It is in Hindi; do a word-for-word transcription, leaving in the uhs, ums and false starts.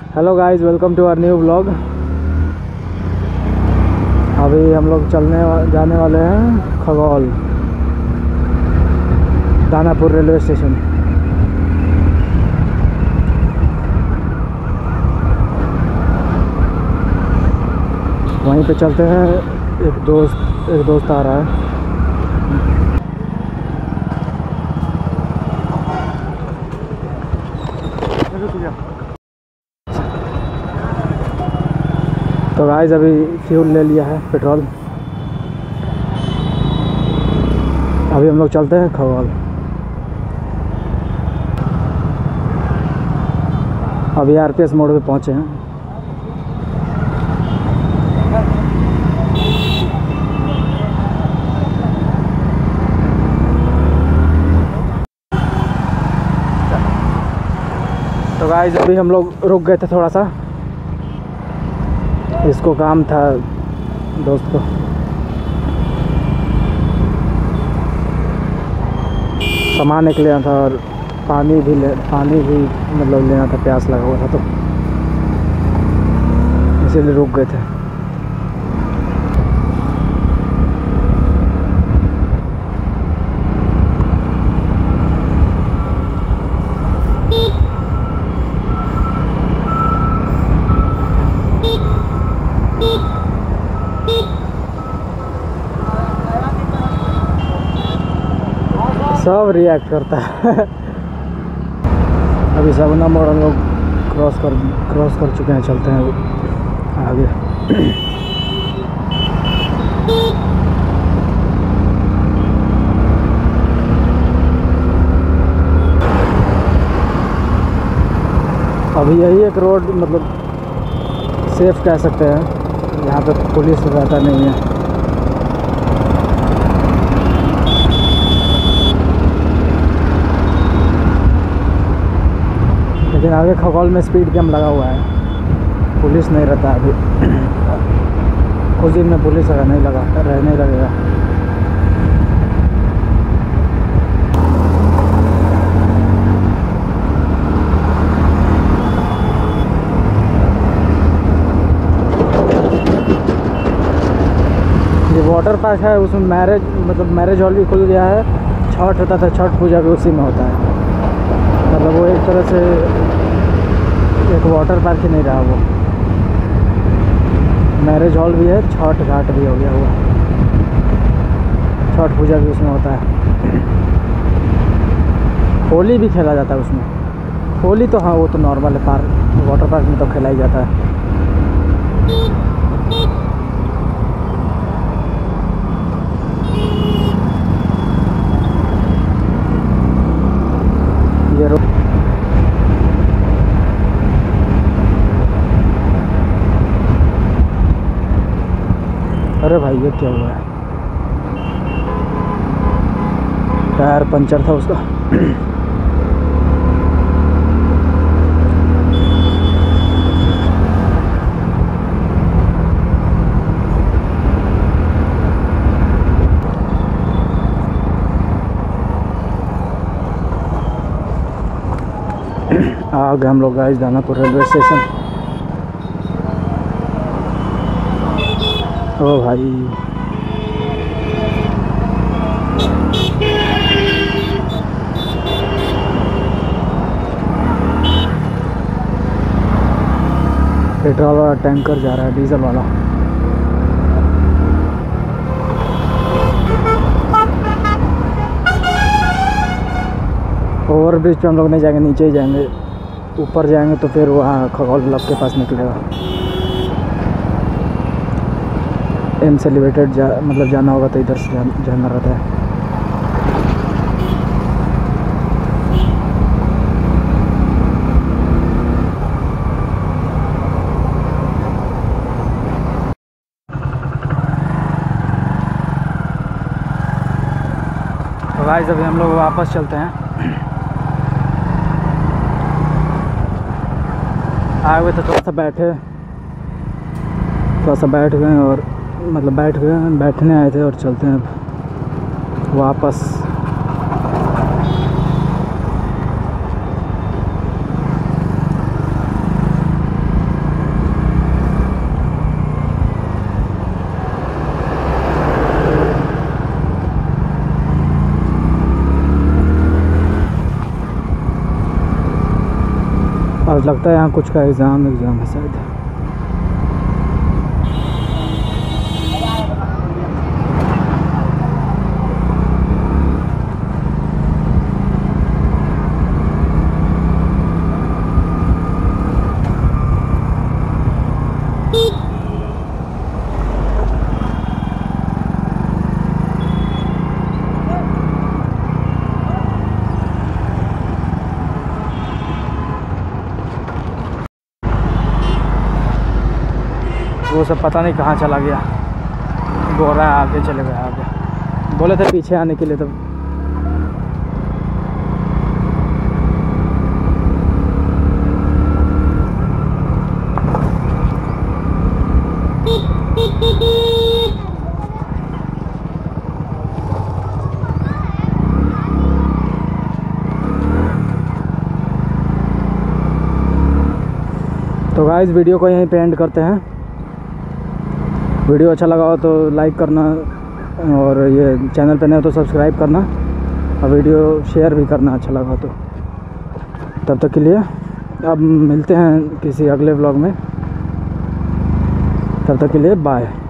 Hello guys, welcome to our new blog. अभी हम लोग चलने वा, जाने वाले हैं खगौल दानापुर रेलवे स्टेशन। वहीं पे चलते हैं। एक दोस्त एक दोस्त आ रहा है। तो गाइस अभी फ्यूल ले लिया है, पेट्रोल। अभी हम लोग चलते हैं खगौल। अभी आरपीएस मोड़ पे पहुंचे हैं। तो गाइस अभी हम लोग रुक गए थे थोड़ा सा। इसको काम था दोस्त को। सामान एक लेना था और पानी भी ले पानी भी मतलब लेना था, प्यास लगा हुआ था तो इसीलिए रुक गए थे। सब रिएक्ट करता है। अभी सगुना मोड़ हम लोग क्रॉस कर क्रॉस कर चुके हैं। चलते हैं आगे। अभी यही एक रोड मतलब सेफ कह सकते हैं। यहाँ पे पुलिस रहता नहीं है। लेकिन आगे खगौल में स्पीड कम लगा हुआ है, पुलिस नहीं रहता अभी। कुछ दिन में पुलिस रहने लगा रहने लगेगा। ये वाटर पार्क है, उसमें मैरिज मतलब मैरिज हॉल भी खुल गया है। छठ होता था, छठ पूजा भी उसी में होता है। मतलब वो एक तरह से एक वाटर पार्क ही नहीं रहा, वो मैरिज हॉल भी है, छठ घाट भी हो गया हुआ। छठ पूजा भी उसमें होता है। होली भी खेला जाता है उसमें। होली तो हाँ वो तो नॉर्मल है, पार्क वाटर पार्क में तो खेला ही जाता है। ये रो अरे भाई ये क्या हुआ है? टायर पंचर था उसका। आ गए हम लोग गाइस दानापुर रेलवे स्टेशन। ओ भाई पेट्रोल वाला टैंकर जा रहा है, डीजल वाला। ओवर ब्रिज पे हम लोग नहीं जाएंगे, नीचे ही जाएंगे। ऊपर जाएंगे तो फिर वहाँ खगौल क्लब के पास निकलेगा। एम से एलिवेटेड जा मतलब जाना होगा तो इधर से जा, जाना रहता है। तो गाइस अभी हम लोग वापस चलते हैं। आए हुए तो थोड़ा सा बैठे थोड़ा सा बैठ गए और मतलब बैठ गए बैठने आए थे और चलते हैं अब वापस। लगता है यहाँ कुछ का एग्ज़ाम एग्ज़ाम है शायद। वो सब पता नहीं कहाँ चला गया, बोल रहा है आगे चले गए, आगे बोले थे पीछे आने के लिए। तब तो गाइस वीडियो को यहीं पे एंड करते हैं। वीडियो अच्छा लगा हो तो लाइक करना, और ये चैनल पे नए हो तो सब्सक्राइब करना, और वीडियो शेयर भी करना अच्छा लगा तो। तब तक के लिए अब मिलते हैं किसी अगले व्लॉग में, तब तक के लिए बाय।